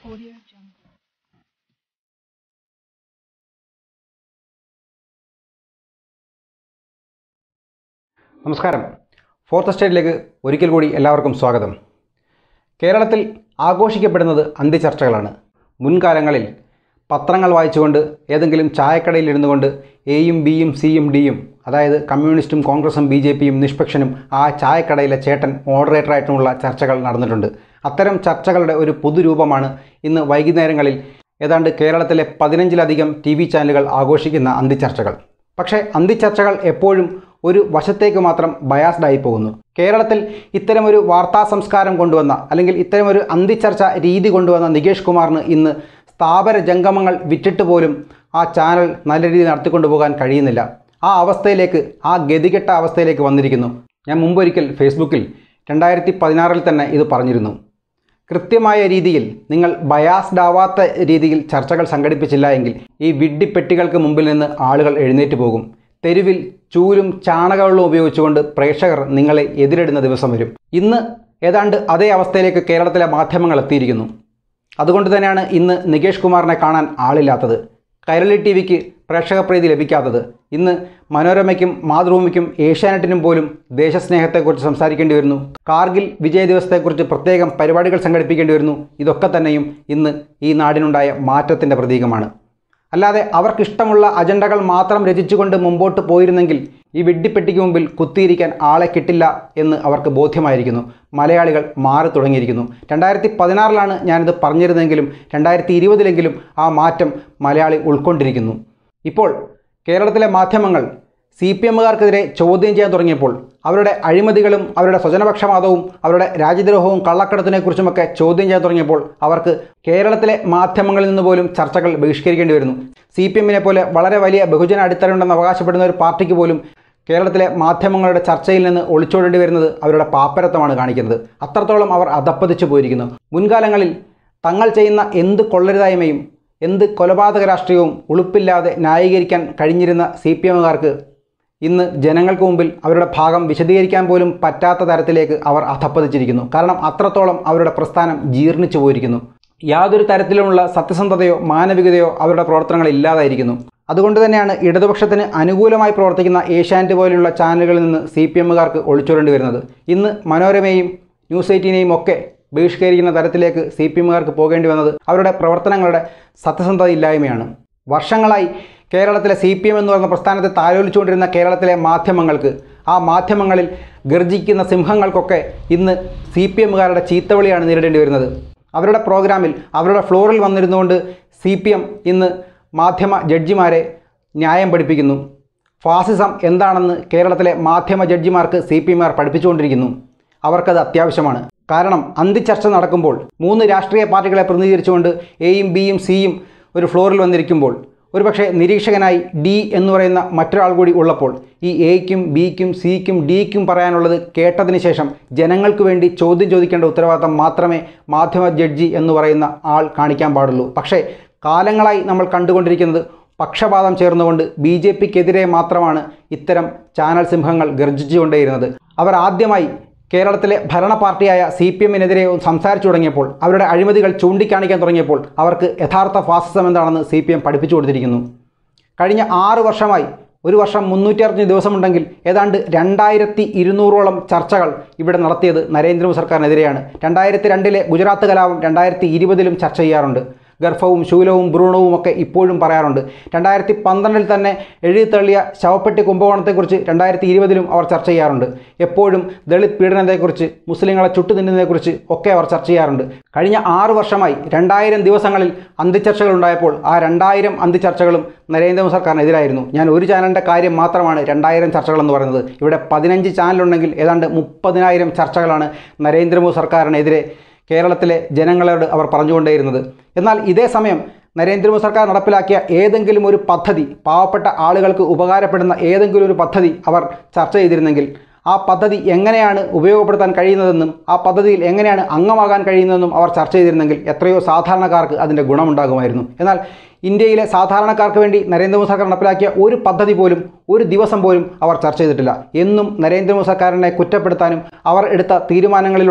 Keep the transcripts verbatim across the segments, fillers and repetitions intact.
നമസ്കാരം. ഫോർത്ത് സ്റ്റേറ്റിലേക്ക് ഒരിക്കൽ കൂടി എല്ലാവർക്കും സ്വാഗതം. കേരളത്തിൽ ആഘോഷിക്കപ്പെടുന്നത് അന്ത്യചർച്ചകളാണ്. മുൻകാലങ്ങളിൽ പത്രങ്ങൾ വായിച്ചുകൊണ്ട് ഏതെങ്കിലും ചായക്കടയിൽ ഇരുന്നു കൊണ്ട് എയും ബിയും സിയും ഡിയും, അതായത് കമ്മ്യൂണിസ്റ്റും കോൺഗ്രസും ബി ജെ പിയും നിഷ്പക്ഷനും ആ ചായക്കടയിലെ ചേട്ടൻ മോഡറേറ്ററായിട്ടുമുള്ള ചർച്ചകൾ നടന്നിട്ടുണ്ട്. അത്തരം ചർച്ചകളുടെ ഒരു പുതുരൂപമാണ് ഇന്ന് വൈകുന്നേരങ്ങളിൽ ഏതാണ്ട് കേരളത്തിലെ പതിനഞ്ചിലധികം ടി വി ചാനലുകൾ ആഘോഷിക്കുന്ന അന്ത്യചർച്ചകൾ. പക്ഷേ അന്ത്യചർച്ചകൾ എപ്പോഴും ഒരു വശത്തേക്ക് മാത്രം ബയാസ്ഡായി പോകുന്നു. കേരളത്തിൽ ഇത്തരമൊരു വാർത്താ സംസ്കാരം കൊണ്ടുവന്ന, അല്ലെങ്കിൽ ഇത്തരമൊരു അന്ത്യചർച്ച രീതി കൊണ്ടുവന്ന നികേഷ് കുമാറിന് ഇന്ന് സ്ഥാപന ജംഗമങ്ങൾ വിറ്റിട്ട് പോലും ആ ചാനൽ നല്ല രീതിയിൽ നടത്തിക്കൊണ്ടുപോകാൻ കഴിയുന്നില്ല. ആ അവസ്ഥയിലേക്ക്, ആ ഗതികെട്ട അവസ്ഥയിലേക്ക് വന്നിരിക്കുന്നു. ഞാൻ മുമ്പൊരിക്കൽ ഫേസ്ബുക്കിൽ രണ്ടായിരത്തി പതിനാറിൽ തന്നെ ഇത് പറഞ്ഞിരുന്നു. കൃത്യമായ രീതിയിൽ നിങ്ങൾ ബയാസ്ഡ് ആവാത്ത രീതിയിൽ ചർച്ചകൾ സംഘടിപ്പിച്ചില്ല എങ്കിൽ ഈ വിഡ്ഢിപ്പെട്ടികൾക്ക് മുമ്പിൽ നിന്ന് ആളുകൾ എഴുന്നേറ്റ് പോകും. തെരുവിൽ ചൂലും ചാണകവെള്ളവും ഉപയോഗിച്ചുകൊണ്ട് പ്രേക്ഷകർ നിങ്ങളെ എതിരിടുന്ന ദിവസം വരും. ഇന്ന് ഏതാണ്ട് അതേ അവസ്ഥയിലേക്ക് കേരളത്തിലെ മാധ്യമങ്ങൾ എത്തിയിരിക്കുന്നു. അതുകൊണ്ട് തന്നെയാണ് ഇന്ന് നികേഷ് കുമാറിനെ കാണാൻ ആളില്ലാത്തത്, കൈരളി ടി വിക്ക് പ്രേക്ഷകപ്രീതി ലഭിക്കാത്തത്. ഇന്ന് മനോരമയ്ക്കും മാതൃഭൂമിക്കും ഏഷ്യാനെറ്റിനും പോലും ദേശസ്നേഹത്തെക്കുറിച്ച് സംസാരിക്കേണ്ടി വരുന്നു. കാർഗിൽ വിജയ ദിവസത്തെക്കുറിച്ച് പ്രത്യേകം പരിപാടികൾ സംഘടിപ്പിക്കേണ്ടി വരുന്നു. ഇതൊക്കെ തന്നെയും ഇന്ന് ഈ നാടിനുണ്ടായ മാറ്റത്തിൻ്റെ പ്രതീകമാണ്. അല്ലാതെ അവർക്കിഷ്ടമുള്ള അജണ്ടകൾ മാത്രം രചിച്ചുകൊണ്ട് മുമ്പോട്ട് പോയിരുന്നെങ്കിൽ ഈ വെഡ്ഡിപ്പെട്ടിക്ക് മുമ്പിൽ കുത്തിയിരിക്കാൻ ആളെ കിട്ടില്ല എന്ന് അവർക്ക് ബോധ്യമായിരിക്കുന്നു. മലയാളികൾ മാറി തുടങ്ങിയിരിക്കുന്നു. രണ്ടായിരത്തി പതിനാറിലാണ് ഞാനിത് പറഞ്ഞിരുന്നെങ്കിലും രണ്ടായിരത്തി ഇരുപതിലെങ്കിലും ആ മാറ്റം മലയാളി ഉൾക്കൊണ്ടിരിക്കുന്നു. ഇപ്പോൾ കേരളത്തിലെ മാധ്യമങ്ങൾ സി പി എമ്മുകാർക്കെതിരെ ചോദ്യം ചെയ്യാൻ തുടങ്ങിയപ്പോൾ, അവരുടെ അഴിമതികളും അവരുടെ സ്വജനപക്ഷപാതവും അവരുടെ രാജ്യദ്രോഹവും കള്ളക്കടത്തിനെക്കുറിച്ചുമൊക്കെ ചോദ്യം ചെയ്യാൻ തുടങ്ങിയപ്പോൾ അവർക്ക് കേരളത്തിലെ മാധ്യമങ്ങളിൽ നിന്ന് പോലും ചർച്ചകൾ ബഹിഷ്കരിക്കേണ്ടി വരുന്നു. സി പി എമ്മിനെ പോലെ വളരെ വലിയ ബഹുജന അടിത്തറയുണ്ടെന്ന് അവകാശപ്പെടുന്ന ഒരു പാർട്ടിക്ക് പോലും കേരളത്തിലെ മാധ്യമങ്ങളുടെ ചർച്ചയിൽ നിന്ന് ഒളിച്ചോടേണ്ടി വരുന്നത് അവരുടെ പാപ്പരത്വമാണ് കാണിക്കുന്നത്. അത്രത്തോളം അവർ അധപ്പതിച്ചു പോയിരിക്കുന്നു. മുൻകാലങ്ങളിൽ തങ്ങൾ ചെയ്യുന്ന എന്ത് കൊള്ളരുതായ്മയും എന്ത് കൊലപാതക രാഷ്ട്രീയവും ഉളുപ്പില്ലാതെ ന്യായീകരിക്കാൻ കഴിഞ്ഞിരുന്ന സി പി എമ്മുകാർക്ക് ഇന്ന് ജനങ്ങൾക്ക് മുമ്പിൽ അവരുടെ ഭാഗം വിശദീകരിക്കാൻ പോലും പറ്റാത്ത തരത്തിലേക്ക് അവർ അധപ്പതിച്ചിരിക്കുന്നു. കാരണം അത്രത്തോളം അവരുടെ പ്രസ്ഥാനം ജീർണിച്ചു പോയിരിക്കുന്നു. യാതൊരു തരത്തിലുമുള്ള സത്യസന്ധതയോ മാനവികതയോ അവരുടെ പ്രവർത്തനങ്ങൾ ഇല്ലാതായിരിക്കുന്നു. അതുകൊണ്ട് തന്നെയാണ് ഇടതുപക്ഷത്തിന് അനുകൂലമായി പ്രവർത്തിക്കുന്ന ഏഷ്യാനെറ്റ് പോലെയുള്ള ചാനലുകളിൽ നിന്ന് സി പി എമ്മുകാർക്ക് ഒളിച്ചോടേണ്ടി വരുന്നത്. ഇന്ന് മനോരമയും ന്യൂസ് എയ്റ്റീനെയും ഒക്കെ ബഹിഷ്കരിക്കുന്ന തരത്തിലേക്ക് സി പി എമ്മുകാർക്ക് പോകേണ്ടി വന്നത് അവരുടെ പ്രവർത്തനങ്ങളുടെ സത്യസന്ധത ഇല്ലായ്മയാണ്. വർഷങ്ങളായി കേരളത്തിലെ സി പി എം എന്ന് പറയുന്ന പ്രസ്ഥാനത്തെ താലോലിച്ചുകൊണ്ടിരുന്ന കേരളത്തിലെ മാധ്യമങ്ങൾക്ക്, ആ മാധ്യമങ്ങളിൽ ഗർജിക്കുന്ന സിംഹങ്ങൾക്കൊക്കെ ഇന്ന് സി പി എമ്മുകാരുടെ ചീത്തവിളിയാണ് നേരിടേണ്ടി വരുന്നത്. അവരുടെ പ്രോഗ്രാമിൽ, അവരുടെ ഫ്ലോറിൽ വന്നിരുന്നുകൊണ്ട് സി പി എം ഇന്ന് മാധ്യമ ജഡ്ജിമാരെ ന്യായം പഠിപ്പിക്കുന്നു. ഫാസിസം എന്താണെന്ന് കേരളത്തിലെ മാധ്യമ ജഡ്ജിമാർക്ക് സി പി എമ്മുകാർ പഠിപ്പിച്ചുകൊണ്ടിരിക്കുന്നു. അവർക്കത് അത്യാവശ്യമാണ്. കാരണം അന്തിച്ചർച്ച നടക്കുമ്പോൾ മൂന്ന് രാഷ്ട്രീയ പാർട്ടികളെ പ്രതിനിധീകരിച്ചുകൊണ്ട് എയും ബിയും സിയും ഒരു ഫ്ലോറിൽ വന്നിരിക്കുമ്പോൾ, ഒരുപക്ഷെ നിരീക്ഷകനായി ഡി എന്ന് പറയുന്ന മറ്റൊരാൾ കൂടി ഉള്ളപ്പോൾ, ഈ എയ്ക്കും ബിക്കും സിക്കും ഡിക്കും പറയാനുള്ളത് കേട്ടതിന് ശേഷം ജനങ്ങൾക്ക് വേണ്ടി ചോദ്യം ചോദിക്കേണ്ട ഉത്തരവാദിത്തം മാത്രമേ മാധ്യമ ജഡ്ജി എന്ന് പറയുന്ന ആൾ കാണിക്കാൻ പാടുള്ളൂ. പക്ഷേ കാലങ്ങളായി നമ്മൾ കണ്ടുകൊണ്ടിരിക്കുന്നത് പക്ഷപാതം ചേർന്നുകൊണ്ട് ബി ജെ പിക്കെതിരെ മാത്രമാണ് ഇത്തരം ചാനൽ സിംഹങ്ങൾ ഗർജിച്ചുകൊണ്ടേയിരുന്നത്. അവർ ആദ്യമായി കേരളത്തിലെ ഭരണ പാർട്ടിയായ സി പി എമ്മിനെതിരെ സംസാരിച്ചു തുടങ്ങിയപ്പോൾ, അവരുടെ അഴിമതികൾ ചൂണ്ടിക്കാണിക്കാൻ തുടങ്ങിയപ്പോൾ അവർക്ക് യഥാർത്ഥ ഫാസിസം എന്താണെന്ന് സി പി എം പഠിപ്പിച്ചു കൊടുത്തിരിക്കുന്നു. കഴിഞ്ഞ ആറ് വർഷമായി, ഒരു വർഷം മുന്നൂറ്റി അറുപത്തഞ്ച് ദിവസമുണ്ടെങ്കിൽ ഏതാണ്ട് രണ്ടായിരത്തി ഇരുന്നൂറോളം ചർച്ചകൾ ഇവിടെ നടത്തിയത് നരേന്ദ്രമോദി സർക്കാരിനെതിരെയാണ്. രണ്ടായിരത്തി രണ്ടിലെ ഗുജറാത്ത് കലാപം രണ്ടായിരത്തി ഇരുപതിലും ചർച്ച ചെയ്യാറുണ്ട്. ഗർഭവും ശൂലവും ഭ്രൂണവും ഒക്കെ ഇപ്പോഴും പറയാറുണ്ട്. രണ്ടായിരത്തി പന്ത്രണ്ടിൽ തന്നെ എഴുതിത്തള്ളിയ ശവപ്പെട്ടി കുംഭകോണത്തെക്കുറിച്ച് രണ്ടായിരത്തി ഇരുപതിലും അവർ ചർച്ച ചെയ്യാറുണ്ട്. എപ്പോഴും ദളിത് പീഡനത്തെക്കുറിച്ച്, മുസ്ലിങ്ങളെ ചുട്ടുതിന്നുന്നതിനെക്കുറിച്ച് ഒക്കെ അവർ ചർച്ച ചെയ്യാറുണ്ട്. കഴിഞ്ഞ ആറു വർഷമായി രണ്ടായിരം ദിവസങ്ങളിൽ അന്ത്യചർച്ചകൾ ഉണ്ടായപ്പോൾ ആ രണ്ടായിരം അന്ത്യചർച്ചകളും നരേന്ദ്രമോദി സർക്കാരിനെതിരായിരുന്നു. ഞാൻ ഒരു ചാനലിൻ്റെ കാര്യം മാത്രമാണ് രണ്ടായിരം ചർച്ചകളെന്ന് പറയുന്നത്. ഇവിടെ പതിനഞ്ച് ചാനലുണ്ടെങ്കിൽ ഏതാണ്ട് മുപ്പതിനായിരം ചർച്ചകളാണ് നരേന്ദ്രമോദി സർക്കാരിനെതിരെ കേരളത്തിലെ ജനങ്ങളോട് അവർ പറഞ്ഞുകൊണ്ടേയിരുന്നത്. എന്നാൽ ഇതേ സമയം നരേന്ദ്രമോദി സർക്കാർ നടപ്പിലാക്കിയ ഏതെങ്കിലും ഒരു പദ്ധതി, പാവപ്പെട്ട ആളുകൾക്ക് ഉപകാരപ്പെടുന്ന ഏതെങ്കിലും ഒരു പദ്ധതി അവർ ചർച്ച ചെയ്തിരുന്നെങ്കിൽ, ആ പദ്ധതി എങ്ങനെയാണ് ഉപയോഗപ്പെടുത്താൻ കഴിയുന്നതെന്നും ആ പദ്ധതിയിൽ എങ്ങനെയാണ് അംഗമാകാൻ കഴിയുന്നതെന്നും അവർ ചർച്ച ചെയ്തിരുന്നെങ്കിൽ എത്രയോ സാധാരണക്കാർക്ക് അതിൻ്റെ ഗുണമുണ്ടാകുമായിരുന്നു. എന്നാൽ ഇന്ത്യയിലെ സാധാരണക്കാർക്ക് വേണ്ടി നരേന്ദ്രമോദി സർക്കാർ നടപ്പിലാക്കിയ ഒരു പദ്ധതി പോലും ഒരു ദിവസം പോലും അവർ ചർച്ച ചെയ്തിട്ടില്ല. എന്നും നരേന്ദ്രമോദി സർക്കാരിനെ കുറ്റപ്പെടുത്താനും അവർ എടുത്ത തീരുമാനങ്ങളിലുള്ള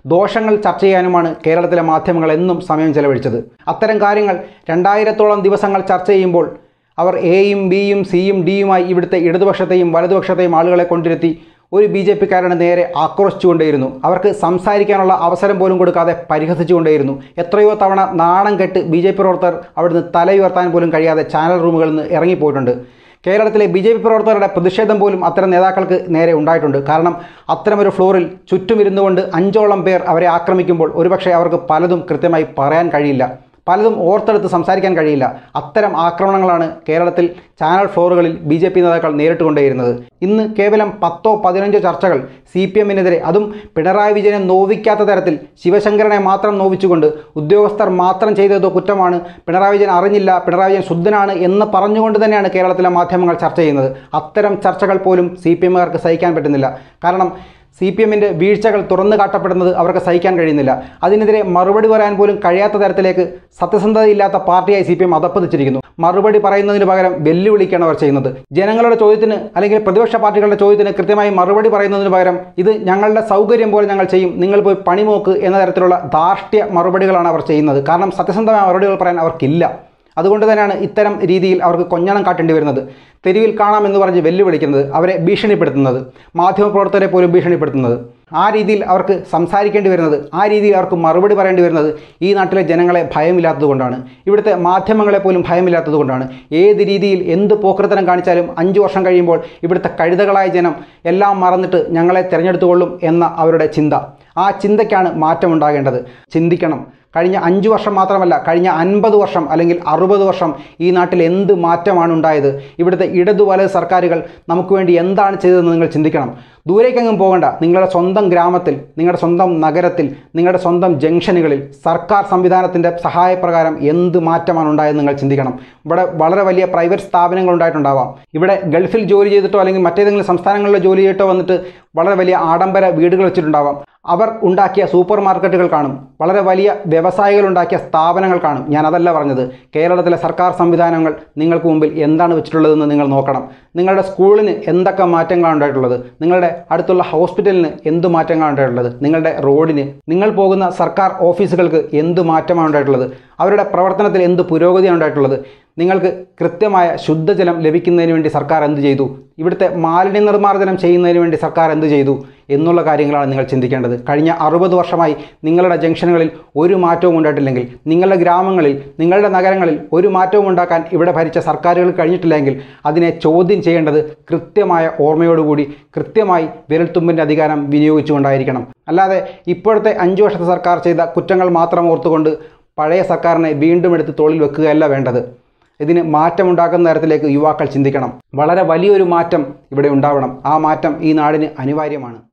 ദോഷങ്ങൾ ചർച്ച ചെയ്യാനുമാണ് കേരളത്തിലെ മാധ്യമങ്ങൾ എന്നും സമയം ചെലവഴിച്ചത്. അത്തരം കാര്യങ്ങൾ രണ്ടായിരത്തോളം ദിവസങ്ങൾ ചർച്ച ചെയ്യുമ്പോൾ അവർ എയും ബിയും സിയും ഡിയുമായി ഇവിടുത്തെ ഇടതുപക്ഷത്തെയും വലതുപക്ഷത്തെയും ആളുകളെ കൊണ്ടിരുത്തി ഒരു ബി ജെ പിക്കാരന് നേരെ ആക്രോശിച്ചുകൊണ്ടേയിരുന്നു. അവർക്ക് സംസാരിക്കാനുള്ള അവസരം പോലും കൊടുക്കാതെ പരിഹസിച്ചുകൊണ്ടേയിരുന്നു. എത്രയോ തവണ നാണം കെട്ട് ബി ജെ പി പ്രവർത്തകർ അവിടുന്ന് തലയുയർത്താൻ പോലും കഴിയാതെ ചാനൽ റൂമുകളിൽ നിന്ന് ഇറങ്ങിപ്പോയിട്ടുണ്ട്. കേരളത്തിലെ ബി ജെ പി പ്രവർത്തകരുടെ പ്രതിഷേധം പോലും അത്തരം നേതാക്കൾക്ക് നേരെ ഉണ്ടായിട്ടുണ്ട്. കാരണം അത്തരമൊരു ഫ്ലോറിൽ ചുറ്റുമിരുന്നു കൊണ്ട് അഞ്ചോളം പേർ അവരെ ആക്രമിക്കുമ്പോൾ ഒരുപക്ഷെ അവർക്ക് പലതും കൃത്യമായി പറയാൻ കഴിയില്ല, പലതും ഓർത്തെടുത്ത് സംസാരിക്കാൻ കഴിയില്ല. അത്തരം ആക്രമണങ്ങളാണ് കേരളത്തിൽ ചാനൽ ഫ്ലോറുകളിൽ ബി ജെ പി നേതാക്കൾ നേരിട്ടുകൊണ്ടേയിരുന്നത്. ഇന്ന് കേവലം പത്തോ പതിനഞ്ചോ ചർച്ചകൾ സി പി എമ്മിനെതിരെ, അതും പിണറായി വിജയനെ നോവിക്കാത്ത തരത്തിൽ ശിവശങ്കരനെ മാത്രം നോവിച്ചുകൊണ്ട് ഉദ്യോഗസ്ഥർ മാത്രം ചെയ്തതോ കുറ്റമാണ്, പിണറായി വിജയൻ അറിഞ്ഞില്ല, പിണറായി വിജയൻ ശുദ്ധനാണ് എന്ന് പറഞ്ഞുകൊണ്ട് തന്നെയാണ് കേരളത്തിലെ മാധ്യമങ്ങൾ ചർച്ച ചെയ്യുന്നത്. അത്തരം ചർച്ചകൾ പോലും സി പി എമ്മുകാർക്ക് സഹിക്കാൻ പറ്റുന്നില്ല. കാരണം സി പി എമ്മിൻ്റെ വീഴ്ചകൾ തുറന്നു കാട്ടപ്പെടുന്നത് അവർക്ക് സഹിക്കാൻ കഴിയുന്നില്ല. അതിനെതിരെ മറുപടി പറയാൻ പോലും കഴിയാത്ത തരത്തിലേക്ക് സത്യസന്ധതയില്ലാത്ത പാർട്ടിയായി സി പി എം അധപ്പതിച്ചിരിക്കുന്നു. മറുപടി പറയുന്നതിന് പകരം വെല്ലുവിളിക്കാണ് അവർ ചെയ്യുന്നത്. ജനങ്ങളുടെ ചോദ്യത്തിന് അല്ലെങ്കിൽ പ്രതിപക്ഷ പാർട്ടികളുടെ ചോദ്യത്തിന് കൃത്യമായി മറുപടി പറയുന്നതിന് പകരം ഇത് ഞങ്ങളുടെ സൗകര്യം പോലെ ഞങ്ങൾ ചെയ്യും, നിങ്ങൾ പോയി പണി നോക്ക് എന്ന തരത്തിലുള്ള ധാർഷ്ട്യ മറുപടികളാണ് അവർ ചെയ്യുന്നത്. കാരണം സത്യസന്ധമായ മറുപടികൾ പറയാൻ അവർക്കില്ല. അതുകൊണ്ട് തന്നെയാണ് ഇത്തരം രീതിയിൽ അവർക്ക് കൊഞ്ഞണം കാട്ടേണ്ടി വരുന്നത്. തെരുവിൽ കാണാമെന്ന് പറഞ്ഞ് വെല്ലുവിളിക്കുന്നത്, അവരെ ഭീഷണിപ്പെടുത്തുന്നത്, മാധ്യമപ്രവർത്തകരെ പോലും ഭീഷണിപ്പെടുത്തുന്നത്, ആ രീതിയിൽ അവർക്ക് സംസാരിക്കേണ്ടി വരുന്നത്, ആ രീതിയിൽ അവർക്ക് മറുപടി പറയേണ്ടി വരുന്നത് ഈ നാട്ടിലെ ജനങ്ങളെ ഭയമില്ലാത്തത് കൊണ്ടാണ്. ഇവിടുത്തെ മാധ്യമങ്ങളെ പോലും ഭയമില്ലാത്തത് കൊണ്ടാണ്. ഏത് രീതിയിൽ എന്ത് പോക്കൃത്തനം കാണിച്ചാലും അഞ്ച് വർഷം കഴിയുമ്പോൾ ഇവിടുത്തെ കഴുതകളായ ജനം എല്ലാം മറന്നിട്ട് ഞങ്ങളെ തിരഞ്ഞെടുത്തുകൊള്ളും എന്ന അവരുടെ ചിന്ത, ആ ചിന്തയ്ക്കാണ് മാറ്റമുണ്ടാകേണ്ടത്. ചിന്തിക്കണം. കഴിഞ്ഞ അഞ്ച് വർഷം മാത്രമല്ല, കഴിഞ്ഞ അൻപത് വർഷം അല്ലെങ്കിൽ അറുപത് വർഷം ഈ നാട്ടിൽ എന്ത് മാറ്റമാണ് ഉണ്ടായത്? ഇവിടുത്തെ ഇടതു വലത് സർക്കാരുകൾ നമുക്ക് വേണ്ടി എന്താണ് ചെയ്തതെന്ന് നിങ്ങൾ ചിന്തിക്കണം. ദൂരേക്കെങ്ങും പോകണ്ട. നിങ്ങളുടെ സ്വന്തം ഗ്രാമത്തിൽ, നിങ്ങളുടെ സ്വന്തം നഗരത്തിൽ, നിങ്ങളുടെ സ്വന്തം ജംഗ്ഷനുകളിൽ സർക്കാർ സംവിധാനത്തിൻ്റെ സഹായപ്രകാരം എന്ത് മാറ്റമാണ് ഉണ്ടായത് നിങ്ങൾ ചിന്തിക്കണം. ഇവിടെ വളരെ വലിയ പ്രൈവറ്റ് സ്ഥാപനങ്ങൾ ഉണ്ടായിട്ടുണ്ടാവാം. ഇവിടെ ഗൾഫിൽ ജോലി ചെയ്തിട്ടോ അല്ലെങ്കിൽ മറ്റേതെങ്കിലും സംസ്ഥാനങ്ങളിലെ ജോലി ചെയ്തിട്ടോ വന്നിട്ട് വളരെ വലിയ ആഡംബര വീടുകൾ വെച്ചിട്ടുണ്ടാവാം. അവർ ഉണ്ടാക്കിയ സൂപ്പർ മാർക്കറ്റുകൾ കാണും, വളരെ വലിയ വ്യവസായികൾ ഉണ്ടാക്കിയ സ്ഥാപനങ്ങൾ കാണും. ഞാൻ അതല്ല പറഞ്ഞത്. കേരളത്തിലെ സർക്കാർ സംവിധാനങ്ങൾ നിങ്ങൾക്ക് മുമ്പിൽ എന്താണ് വെച്ചിട്ടുള്ളതെന്ന് നിങ്ങൾ നോക്കണം. നിങ്ങളുടെ സ്കൂളിന് എന്തൊക്കെ മാറ്റങ്ങളാണ് ഉണ്ടായിട്ടുള്ളത്? നിങ്ങളുടെ അടുത്തുള്ള ഹോസ്പിറ്റലിന് എന്ത് മാറ്റങ്ങളാണ് ഉണ്ടായിട്ടുള്ളത്? നിങ്ങളുടെ റോഡിന്, നിങ്ങൾ പോകുന്ന സർക്കാർ ഓഫീസുകൾക്ക് എന്ത് മാറ്റമാണ് ഉണ്ടായിട്ടുള്ളത്? അവരുടെ പ്രവർത്തനത്തിൽ എന്ത് പുരോഗതിയാണ് ഉണ്ടായിട്ടുള്ളത്? നിങ്ങൾക്ക് കൃത്യമായ ശുദ്ധജലം ലഭിക്കുന്നതിന് വേണ്ടി സർക്കാർ എന്ത് ചെയ്തു? ഇവിടുത്തെ മാലിന്യ നിർമ്മാർജ്ജനം ചെയ്യുന്നതിന് വേണ്ടി സർക്കാർ എന്ത് ചെയ്തു എന്നുള്ള കാര്യങ്ങളാണ് നിങ്ങൾ ചിന്തിക്കേണ്ടത്. കഴിഞ്ഞ അറുപത് വർഷമായി നിങ്ങളുടെ ജംഗ്ഷനുകളിൽ ഒരു മാറ്റവും ഉണ്ടായിട്ടില്ലെങ്കിൽ, നിങ്ങളുടെ ഗ്രാമങ്ങളിൽ, നിങ്ങളുടെ നഗരങ്ങളിൽ ഒരു മാറ്റവും ഉണ്ടാക്കാൻ ഇവിടെ ഭരിച്ച സർക്കാരുകൾ കഴിഞ്ഞിട്ടില്ലെങ്കിൽ അതിനെ ചോദ്യം ചെയ്യേണ്ടത് കൃത്യമായ ഓർമ്മയോടുകൂടി കൃത്യമായി വിരൽത്തുമ്പിൻ്റെ അധികാരം വിനിയോഗിച്ചുകൊണ്ടായിരിക്കണം. അല്ലാതെ ഇപ്പോഴത്തെ അഞ്ച് വർഷത്തെ സർക്കാർ ചെയ്ത കുറ്റങ്ങൾ മാത്രം ഓർത്തുകൊണ്ട് പഴയ സർക്കാരിനെ വീണ്ടും എടുത്ത് തോളിൽ വെക്കുകയല്ല വേണ്ടത്. ഇതിന് മാറ്റമുണ്ടാക്കുന്ന തരത്തിലേക്ക് യുവാക്കൾ ചിന്തിക്കണം. വളരെ വലിയൊരു മാറ്റം ഇവിടെ ഉണ്ടാവണം. ആ മാറ്റം ഈ നാടിന് അനിവാര്യമാണ്.